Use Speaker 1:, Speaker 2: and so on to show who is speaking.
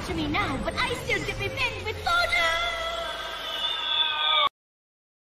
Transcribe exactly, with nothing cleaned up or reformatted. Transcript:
Speaker 1: to me now, but I still get revenge with thunder!